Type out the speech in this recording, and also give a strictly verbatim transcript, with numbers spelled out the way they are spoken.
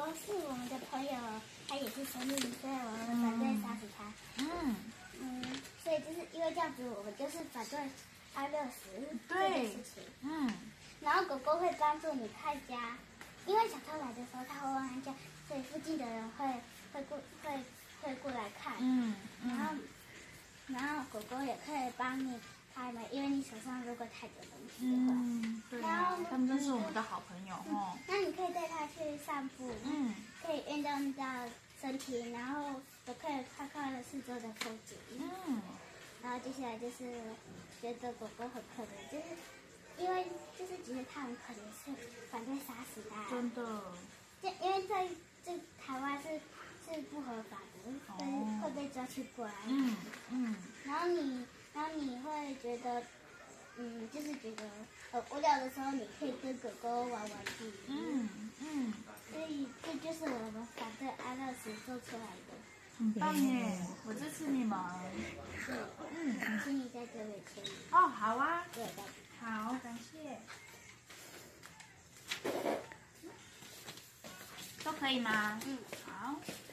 是我们的朋友，他也是生命，所以我们反对杀死他。嗯嗯，所以就是因为这样子，我们就是反对安乐死这件事情。嗯，然后狗狗会帮助你看家，因为小偷来的时候他会汪汪叫，所以附近的人会会过会会过来看。嗯，然后然后狗狗也可以帮你开门，因为你手上如果太多东西的话。嗯，对啊， 他们真是我们的好朋友哦。 那你可以带它去散步，嗯，可以运动到身体，然后也可以看看四周的风景。嗯，然后接下来就是觉得狗狗很可怜，就是因为就是觉得它很可怜，是反对杀死它。真的。就因为在这台湾是是不合法的，但是会被抓去关。嗯嗯。然后你，然后你会觉得。嗯，就是觉得很无聊的时候，你可以跟狗狗玩玩具。嗯嗯，所以这就是我们反对安乐死做出来的。 很棒耶！我支持你们。 对，嗯，请你在这里签。 哦，好啊。 对， 好，感谢。都可以吗？嗯，好。